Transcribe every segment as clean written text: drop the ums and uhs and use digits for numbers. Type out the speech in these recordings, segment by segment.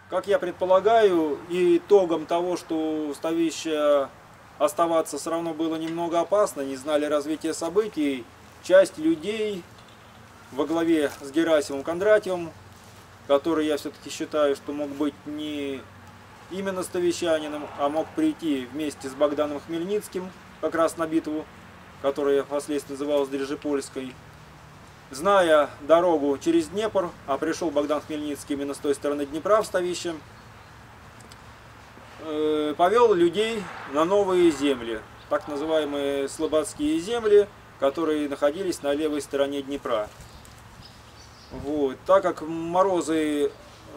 Как я предполагаю, итогом того, что Ставище оставаться все равно было немного опасно, не знали развития событий, часть людей во главе с Герасимом Кондратьевым, который я все-таки считаю, что мог быть не именно ставищанином, а мог прийти вместе с Богданом Хмельницким как раз на битву, которая впоследствии называлась Дрежепольской. Зная дорогу через Днепр, а пришел Богдан Хмельницкий именно с той стороны Днепра в Ставище, повел людей на новые земли, так называемые слободские земли, которые находились на левой стороне Днепра. Вот. Так как морозы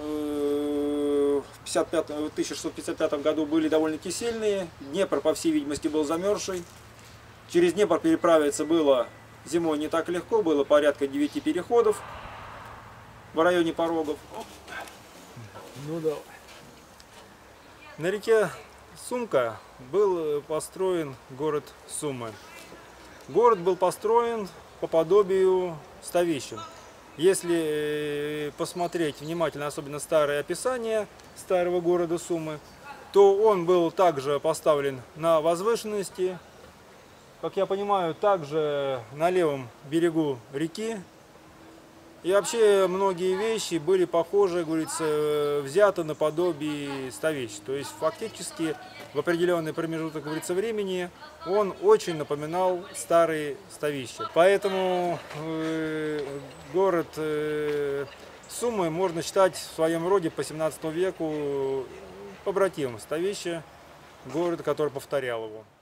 в 1655 году были довольно-таки сильные, Днепр, по всей видимости, был замерзший. Через Днепр переправиться было зимой не так легко, было порядка 9 переходов в районе порогов. Ну да. На реке Сумка был построен город Сумы. Город был построен по подобию Ставища. Если посмотреть внимательно, особенно старое описание старого города Сумы, то он был также поставлен на возвышенности, как я понимаю, также на левом берегу реки. И вообще многие вещи были похожи, говорится, взяты наподобие Ставища. То есть фактически в определенный промежуток, говорится, времени он очень напоминал старые Ставища. Поэтому город Сумы можно считать в своем роде по 17 веку побратимом Ставища, город, который повторял его.